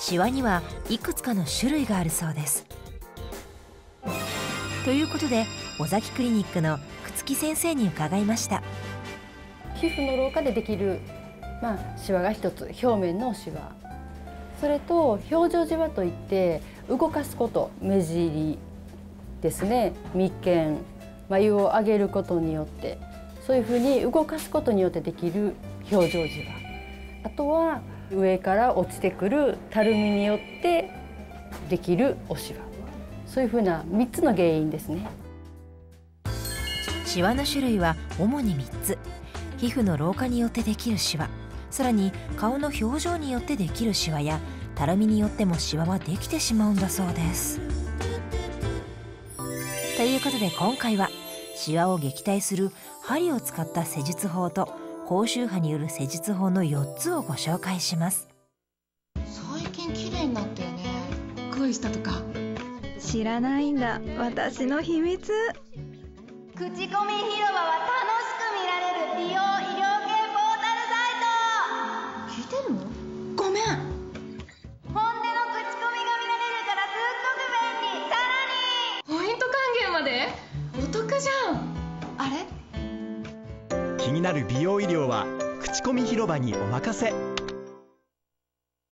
シワにはいくつかの種類があるそうです。ということで尾崎クリニックの朽木先生に伺いました。 皮膚の老化でできる、シワが一つ、表面のシワ、それと表情じわといって動かすこと、目尻ですね、眉間、眉を上げることによって、そういうふうに動かすことによってできる表情じわ、あとは上から落ちてくるたるみによってできるおしわ、そういうふうな3つの原因ですね。 シワの種類は主に3つ。皮膚の老化によってできるシワ、さらに顔の表情によってできるシワやたるみによってもシワはできてしまうんだそうです。ということで今回はシワを撃退する針を使った施術法と高周波による施術法の4つをご紹介します。 最近綺麗になったよね。恋したとか。 知らないんだ、私の秘密。 口コミ広場は楽しく見られる美容医療系ポータルサイト。 聞いてんの？ごめん。 本音の口コミが見られるからすっごく便利。さらにポイント還元までお得じゃん。あれ？ 気になる美容医療は口コミ広場にお任せ。